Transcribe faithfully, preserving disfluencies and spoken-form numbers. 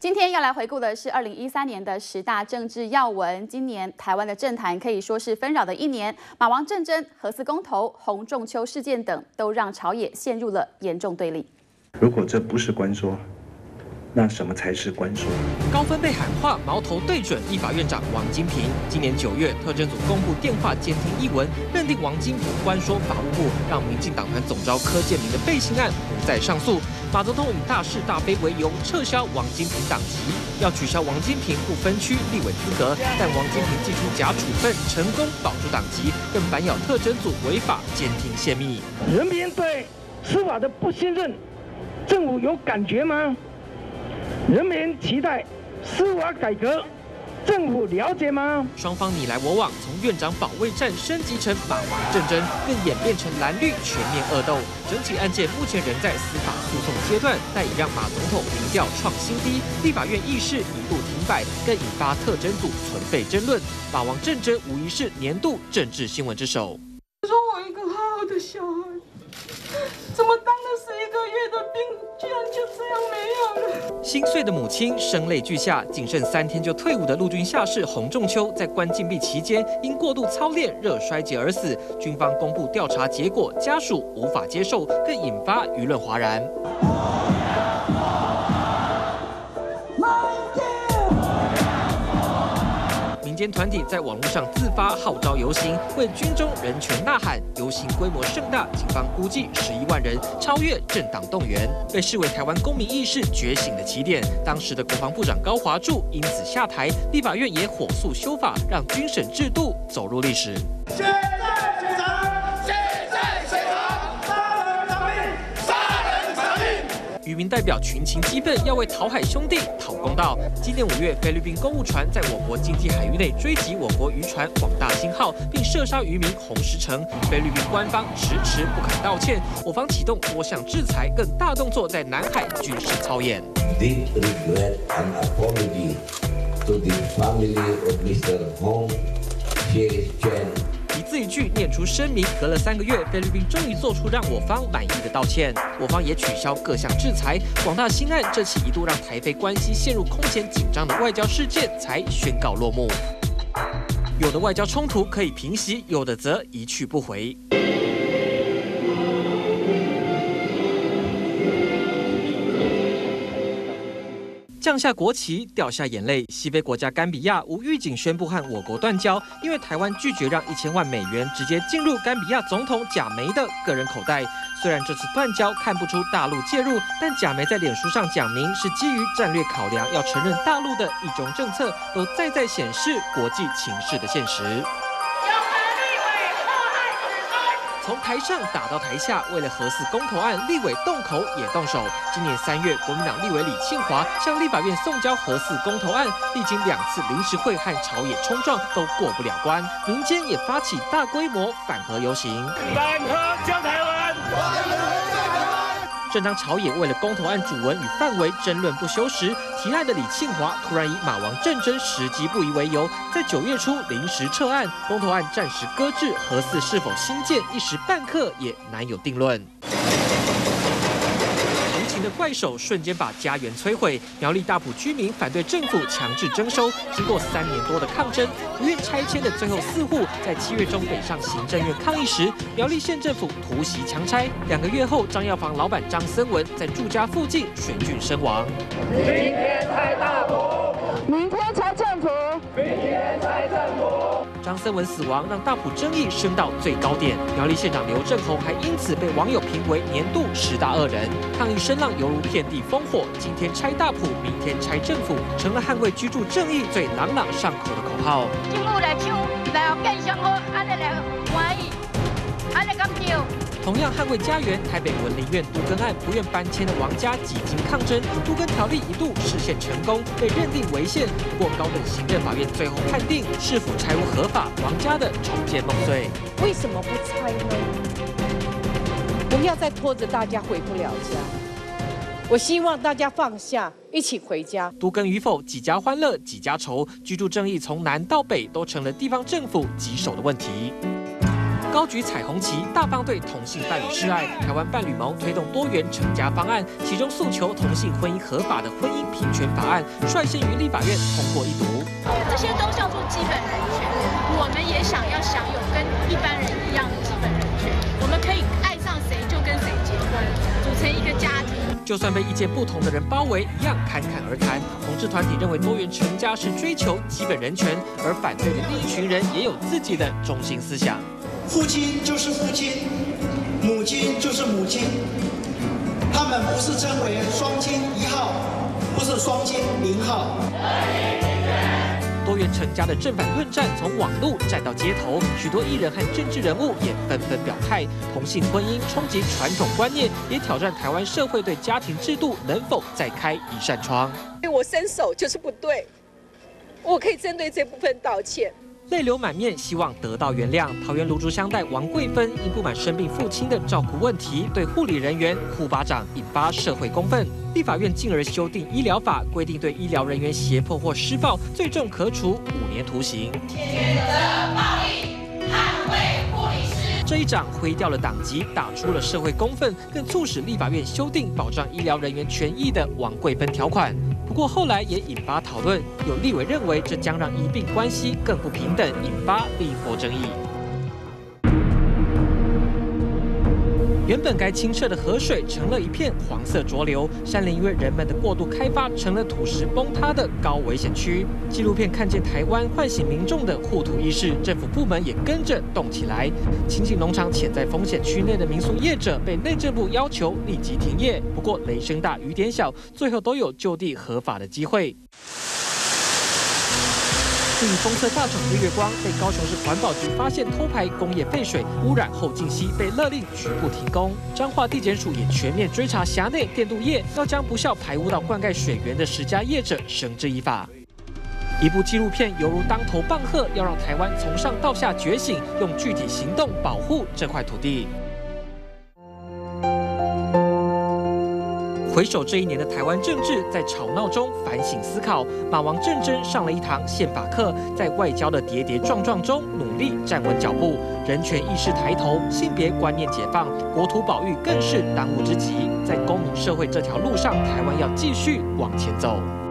今天要来回顾的是二零一三年的十大政治要闻。今年台湾的政坛可以说是纷扰的一年，马王政争、核四公投、洪仲丘事件等，都让朝野陷入了严重对立。 如果这不是关说，那什么才是关说？ 高分贝喊话，矛头对准立法院长王金平。今年九月，特侦组公布电话监听一文，认定王金平关说法务部让民进党团总召柯建铭的背信案不再上诉。马总统以大是大非为由撤销王金平党籍，要取消王金平不分区立委资格，但王金平祭出假处分，成功保住党籍，更反咬特侦组违法监听泄密。 人民对司法的不信任，政府有感觉吗？人民期待司法改革，政府了解吗？ 双方你来我往，从院长保卫战升级成马王政争，更演变成蓝绿全面恶斗。整起案件目前仍在司法诉讼阶段，但已让马总统民调创新低，立法院议事一度停摆，更引发特侦组存废争论。马王政争无疑是年度政治新闻之首。 我说我一个好好的小孩，怎么当了十一个月的兵，居然就这样没有了？ 心碎的母亲声泪俱下，仅剩三天就退伍的陆军下士洪仲丘，在关禁闭期间因过度操练热衰竭而死。军方公布调查结果，家属无法接受，更引发舆论哗然。民间团体在网络上自发号召游行，为军中人权呐喊。游行规模盛大，警方估计十一万人，超越政党动员，被视为台湾公民意识觉醒的起点。当时的国防部长高华柱因此下台，立法院也火速修法，让军审制度走入历史。 血债血偿，血债血偿，杀人偿命，杀人偿命。 渔民代表群情激愤，要为讨海兄弟讨公道。今年五月，菲律宾公务船在我国经济海域内追击我国渔船“广大兴号”，并射杀渔民洪石成。菲律宾官方迟迟不肯道歉，我方启动多项制裁，更大动作在南海军事操演。 Deep regret and apology to the family of Mister Hong Xie Chen. 一字一句念出声明，隔了三个月，菲律宾终于做出让我方满意的道歉，我方也取消各项制裁。广大兴案这起一度让台菲关系陷入空前紧张的外交事件才宣告落幕。有的外交冲突可以平息，有的则一去不回。降下国旗，掉下眼泪。西非国家甘比亚无预警宣布和我国断交，因为台湾拒绝让一千万美元直接进入甘比亚总统贾梅的个人口袋。虽然这次断交看不出大陆介入，但贾梅在脸书上讲明是基于战略考量，要承认大陆的一中政策，都再再显示国际情势的现实。从台上打到台下，为了核四公投案，立委动口也动手。今年三月，国民党立委李庆华向立法院送交核四公投案，历经两次临时会和朝野冲撞，都过不了关。民间也发起大规模反核游行， 反核救台湾。 正当朝野为了公投案主文与范围争论不休时，提案的李庆华突然以马王政争时机不宜为由，在九月初临时撤案，公投案暂时搁置，核四是否兴建一时半刻也难有定论。无情的怪手瞬间把家园摧毁，苗栗大埔居民反对政府强制征收，经过三年多的抗争，不愿拆迁的最后四户，在七月中北上行政院抗议时，苗栗县政府突袭强拆。两个月后，张药房老板张森文在住家附近选郡身亡。 今天拆大埔， 明天拆政府， 明天拆政府。 张森文死亡让大埔争议升到最高点，苗栗县长刘正宏还因此被网友评为年度十大恶人。抗议声浪犹如遍地烽火，今天拆大埔，明天拆政府，成了捍卫居住正义最朗朗上口的口号。 政府来抢，来后更上好，安尼来欢喜，安尼敢对。 同样捍卫家园，台北文林院都更案不愿搬迁的王家几经抗争，都更条例一度实现成功，被认定违宪。不过高等行政法院最后判定市府拆屋合法，王家的重建梦碎。 为什么不拆呢？不要再拖着大家回不了家。我希望大家放下，一起回家。 都更与否，几家欢乐几家愁，居住正义从南到北都成了地方政府棘手的问题。 高举彩虹旗，大方对同性伴侣示爱。台湾伴侣盟推动多元成家方案，其中诉求同性婚姻合法的婚姻平权法案，率先于立法院通过一读。 这些都叫做基本人权，我们也想要享有跟一般人一样的基本人权。我们可以爱上谁就跟谁结婚，组成一个家庭。 就算被意见不同的人包围，一样侃侃而谈。同志团体认为多元成家是追求基本人权，而反对的另一群人也有自己的中心思想。 父亲就是父亲，母亲就是母亲，他们不是称为双亲一号，不是双亲零号。 多元成家的正反论战从网络战到街头，许多艺人和政治人物也纷纷表态，同性婚姻冲击传统观念，也挑战台湾社会对家庭制度能否再开一扇窗。 我伸手就是不对，我可以针对这部分道歉。 泪流满面，希望得到原谅。桃园芦竹乡代王桂芬因不满生病父亲的照顾问题，对护理人员呼巴掌，引发社会公愤。立法院进而修订医疗法，规定对医疗人员胁迫或施暴，最重可处五年徒刑。谴责暴力，捍卫护理师。这一掌挥掉了党籍，打出了社会公愤，更促使立法院修订保障医疗人员权益的王桂芬条款。不过后来也引发讨论，有立委认为这将让医病关系更不平等，引发另一波争议。原本该清澈的河水成了一片黄色浊流，山林因为人们的过度开发，成了土石崩塌的高危险区。纪录片看见台湾唤醒民众的护土意识，政府部门也跟着动起来。清境农场潜在风险区内的民宿业者被内政部要求立即停业，不过雷声大雨点小，最后都有就地合法的机会。至于封测大厂日月光被高雄市环保局发现偷排工业废水污染后净溪，被勒令局部停工。彰化地检署也全面追查辖内电镀业，要将不孝排污到灌溉水源的十家业者绳之以法。一部纪录片犹如当头棒喝，要让台湾从上到下觉醒，用具体行动保护这块土地。回首这一年的台湾政治，在吵闹中反省思考。马王政珍上了一堂宪法课，在外交的跌跌撞撞中努力站稳脚步。人权意识抬头，性别观念解放，国土保育更是当务之急。在公民社会这条路上，台湾要继续往前走。